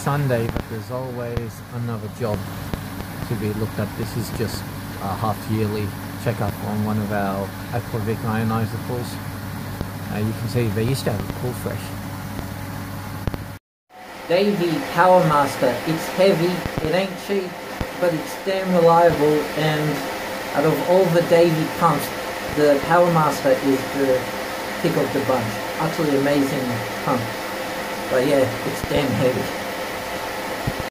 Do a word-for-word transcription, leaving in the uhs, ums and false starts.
Sunday, but there's always another job to be looked at. This is just a half yearly checkup on one of our Aquavic ionizer pools. Uh, you can see they used to have a pool fresh. Davey Powermaster, it's heavy, it ain't cheap, but it's damn reliable, and out of all the Davey pumps, the Powermaster is the pick of the bunch. Utterly amazing pump. But yeah, it's damn heavy.